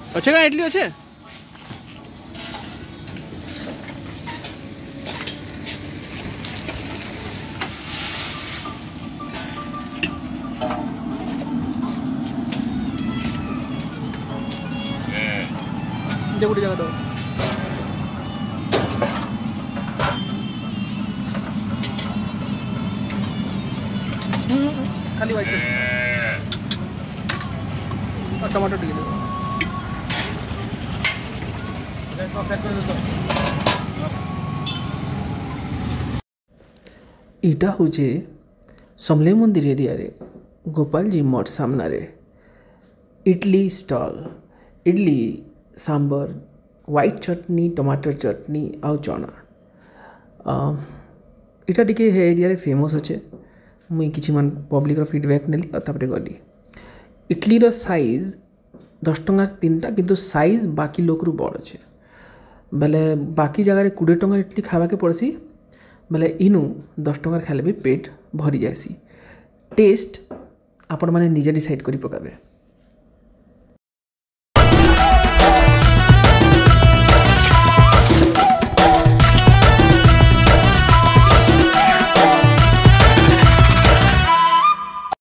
अच्छे का इडली अच्छे गोटे जगह दो खाली व्हाइट और टमाटो टिके दो इटा हूँ समलेई मंदिर एरिया रे गोपाल जी मठ सामना रे इडली स्टॉल इडली सांबर व्हाइट चटनी टमाटर चटनी आउ चना इटा टिके एरिया रे फेमस अच्छे मुई किछि मान पब्लिक रो फीडबैक नेली और तापरे गली इडली रो साइज 10 टंका 3टा किंतु साइज बाकी लोक रु बड़ अच्छे बेले बाकी जगह रे 20 टंका इडली खावा के पड़सी बेले इनु 10 टंका खाले भी पेट भरी जासी टेस्ट आपण माने निजे डिसाइड करी पकाबे।